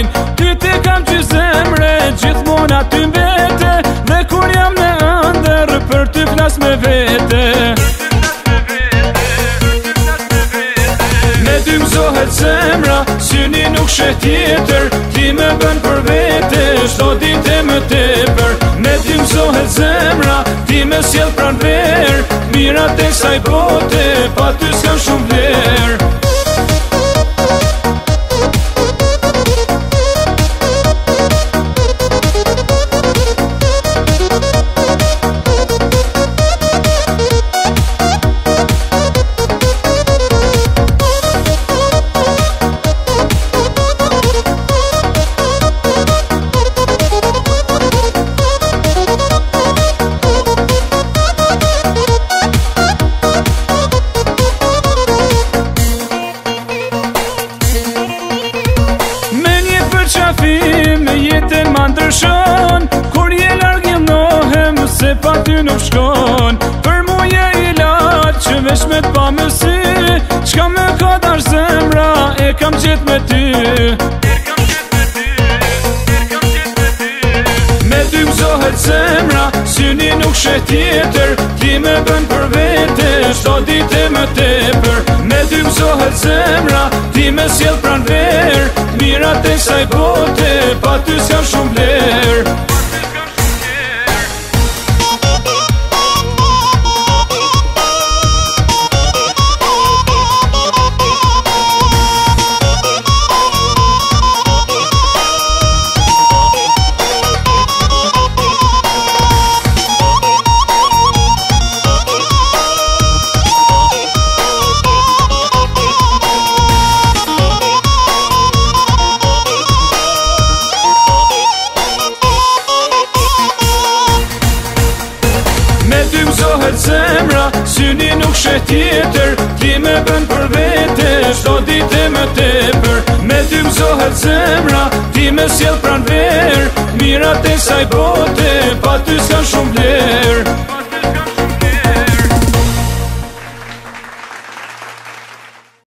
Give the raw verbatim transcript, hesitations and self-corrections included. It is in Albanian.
Ty ti kam që zemre, gjithmon aty vete, dhe kur jam në ëndër, për ty flas me vete. Me ty mzohet zemra, syni nuk shet tjetër, ti me bën për vete, shto dite më tepër. Me ty mzohet zemra, ti me sjell pran ver, mirat e kësaj bote, pa ty s'kan shumë vler. Me jetën ma ndryshon, kur je larg jemnohem, se pa ty nuk shkon. Për mu je ilaç, që vesh me t'pa me sy, qka me ka dash zemra, e kam gjet me ty. Me ty mzohet zemra, syni nuk shet tjetër, ti me bën për vete, shto dite më tepër. Me ty mzohet zemra, ti me sjell pran ver, mirat e kësaj bote, pa ty s'kan shumë vler. Me ty mzohet zemra, syni nuk shet tjetër, ti me bën për vete, shto dite më tepër. Me ty mzohet zemra, ti me sjell pran ver, mirat e kësaj bote,